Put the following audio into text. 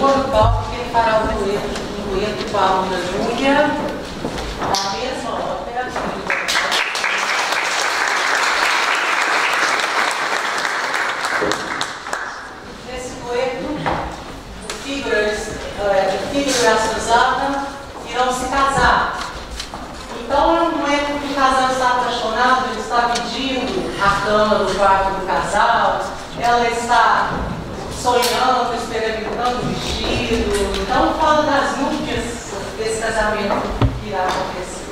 continua no palco que ele fará um dueto com a aluna Júlia, na mesma ópera. Nesse dueto, o Fígaro e a Susana irão se casar. Então é um dueto que o casal está apaixonado, ele está pedindo a cama do quarto do casal, ela está sonhando, experimentando o vestido. Então fala das núpcias desse casamento que irá acontecer.